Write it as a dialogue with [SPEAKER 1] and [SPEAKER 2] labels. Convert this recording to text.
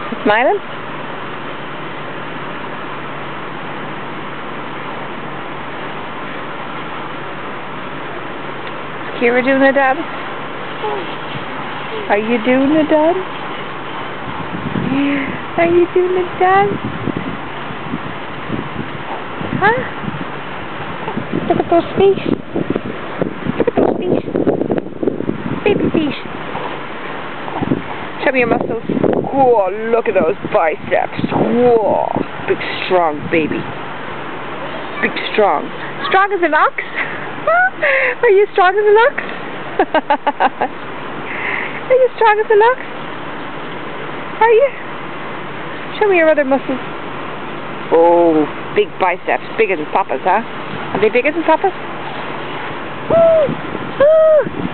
[SPEAKER 1] Smiling? Is Ciara doing a dance? Are you doing a dance? Are you doing a dance? Huh? Look at those feet. Look at those feet. Baby feet. Show me your muscles. Whoa, look at those biceps. Whoa. Big, strong baby. Big, strong. Strong as an ox? Are you strong as an ox? Are you strong as an ox? Are you? Show me your other muscles. Oh, big biceps. Bigger than Papa's, huh? Are they bigger than Papa's? Woo! Woo!